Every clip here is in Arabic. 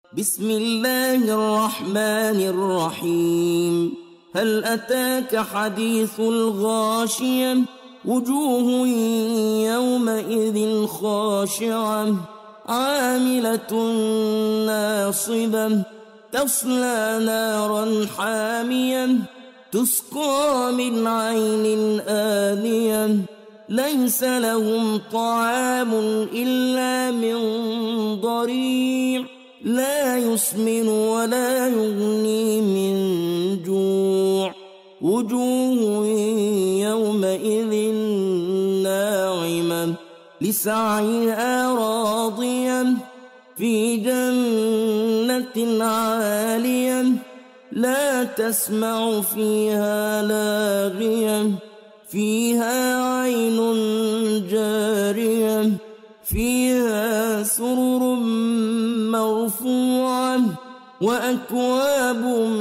بسم الله الرحمن الرحيم. هل أتاك حديث الغاشية؟ وجوه يومئذ خاشعة عاملة ناصبة تصلى نارا حامية تسقى من عين آنية ليس لهم طعام إلا من ضريع لا يسمن ولا يغني من جوع. وجوه يومئذ ناعمة لسعيها راضية في جنة عالية لا تسمع فيها لاغية فيها عين جارية فيها سرر مرفوعة وأكواب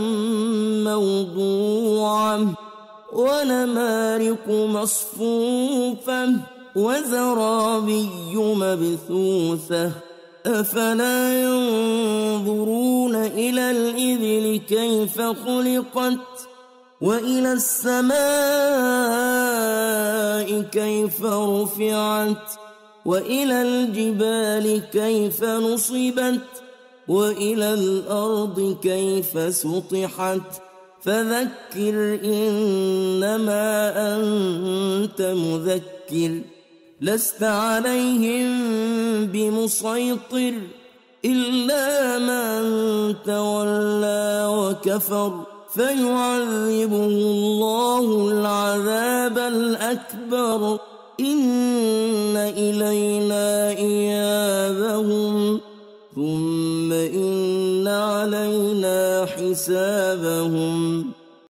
موضوعة ونمارق مصفوفة وزرابي مبثوثة أفلا ينظرون إلى الإبل كيف خلقت وإلى السماء كيف رفعت وإلى الجبال كيف نصبت وإلى الأرض كيف سطحت فذكر إنما أنت مذكر لست عليهم بمسيطر إلا من تولى وكفر فيعذبه الله العذاب الأكبر إن إلينا إيابهم ثم إن علينا حسابهم.